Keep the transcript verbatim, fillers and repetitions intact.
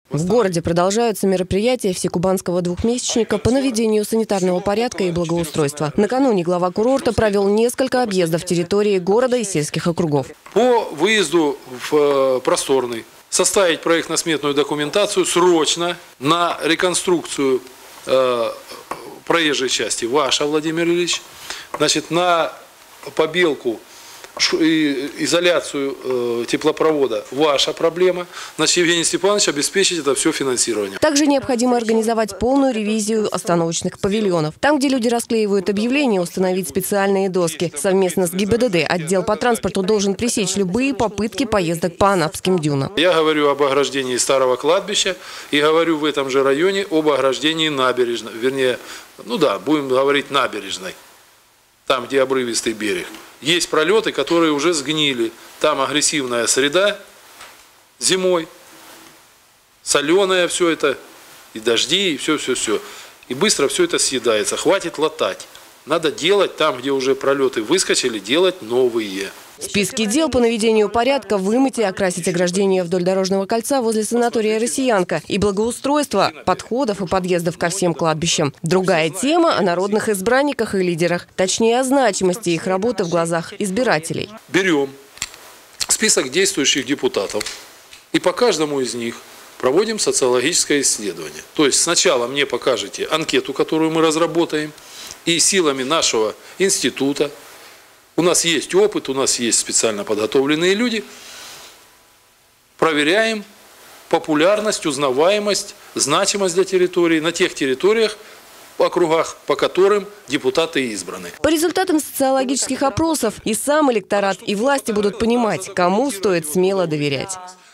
В городе продолжаются мероприятия всекубанского двухмесячника по наведению санитарного порядка и благоустройства. Накануне глава курорта провел несколько объездов территории города и сельских округов. По выезду в Просторный составить проектно-сметную документацию срочно на реконструкцию э, проезжей части ваша, Владимир Ильич, значит, на побелку и изоляцию э, теплопровода ваша проблема. Значит, Евгений Степанович обеспечить это все финансирование. Также необходимо организовать полную ревизию остановочных павильонов. Там, где люди расклеивают объявления, установить специальные доски. Совместно с ГИБДД отдел по транспорту должен пресечь любые попытки поездок по Анапским дюнам. Я говорю об ограждении старого кладбища и говорю в этом же районе об ограждении набережной. Вернее, ну да, будем говорить набережной. Там, где обрывистый берег. Есть пролеты, которые уже сгнили. Там агрессивная среда зимой, соленая все это, и дожди, и все-все-все. И быстро все это съедается. Хватит латать. Надо делать там, где уже пролеты выскочили, делать новые. В списке дел по наведению порядка вымыть и окрасить ограждение вдоль дорожного кольца возле санатория «Россиянка» и благоустройство подходов и подъездов ко всем кладбищам. Другая тема – о народных избранниках и лидерах. Точнее, о значимости их работы в глазах избирателей. Берем список действующих депутатов и по каждому из них проводим социологическое исследование. То есть сначала мне покажете анкету, которую мы разработаем, и силами нашего института. У нас есть опыт, у нас есть специально подготовленные люди. Проверяем популярность, узнаваемость, значимость для территории на тех территориях, округах, по которым депутаты избраны. По результатам социологических опросов и сам электорат, и власти будут понимать, кому стоит смело доверять.